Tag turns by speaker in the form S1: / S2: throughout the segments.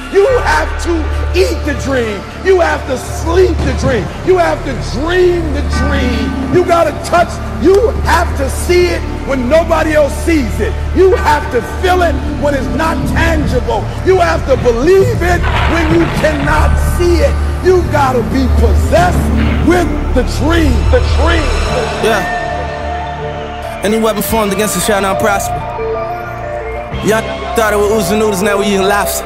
S1: You have to eat the dream. You have to sleep the dream. You have to dream the dream. You gotta touch, you have to see it when nobody else sees it. You have to feel it when it's not tangible. You have to believe it when you cannot see it. You gotta be possessed with the dream. The dream.
S2: Yeah. Any weapon formed against us shall not prosper. Y'all thought it was oozing noodles, now we eating lobster.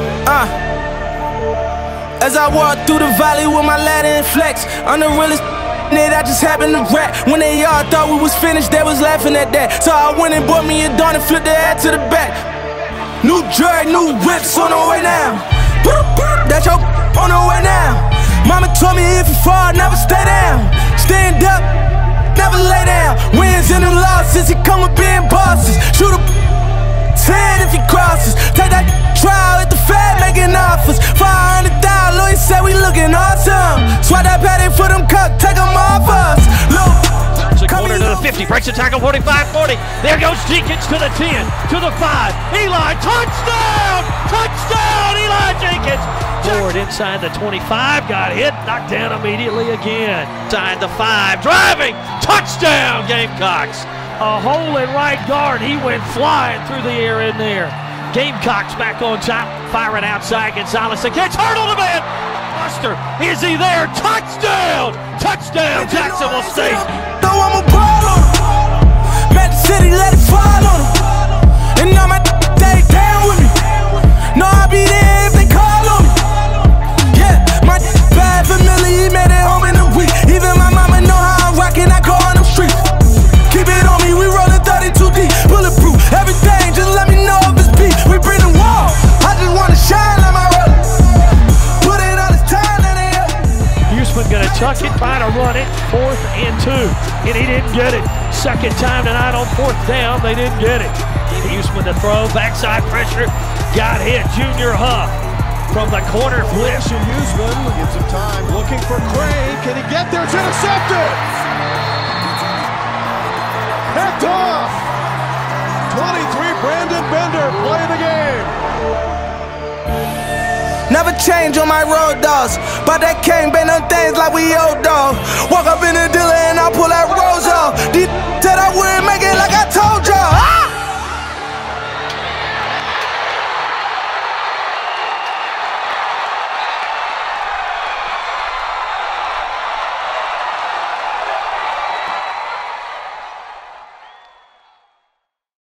S2: As I walk through the valley with my ladder and flex, I'm the realest nigga, I just happened to rap. When they all thought we was finished, they was laughing at that. So I went and bought me a dawn and flipped the head to the back. New drag, new whips on the way now. That's your on the way now. Mama told me if you fall, never stay down. Stand up, never lay down. Wins and them losses, it come with being bosses. Shoot a 10 if he crosses. Take that trial at the Fed, making offers. 500,000, lawyer said we looking awesome. Swat that patty for them cup, take them off us. Look,
S3: corner to the 50, breaks the tackle, 45-40. There goes Jenkins to the 10, to the 5. Eli, touchdown! Touchdown, Eli Jenkins! Forward inside the 25, got hit, knocked down immediately again. Inside the 5, driving, touchdown, Gamecocks. A hole in right guard, he went flying through the air in there. Gamecocks back on top, firing outside. Gonzalez against Hurdle the man. Buster, is he there? Touchdown! Touchdown, Jacksonville State.
S2: Throw him a ball on him. Met the city, let it fall on him. And now my stay down with me. No, I'll be there if they call on me. Yeah, my bad familiar, he made it home in a week. Even my mama know how I'm rocking, I go on them streets. Keep it on me, we rollin' 32 deep. Bulletproof, everything, just let me know if it's beat. We bring the wall, I just wanna shine like my roller. Put in all this time that they up.
S3: Huseman gonna tuck it, try to run it. 4th and 2, and he didn't get it. Second time tonight on 4th down, they didn't get it. Huseman to throw, backside pressure, got hit. Junior Huff from the corner flip.
S4: Huseman gives him time, looking for Crane. Can he get there? It's intercepted. Picked off. 23, Brandon Bender playing the game.
S2: Never change on my road dogs, but that can't been on things like we old dog. Walk up in the dealer and I pull that rose off. These said I wouldn't make it like I told y'all.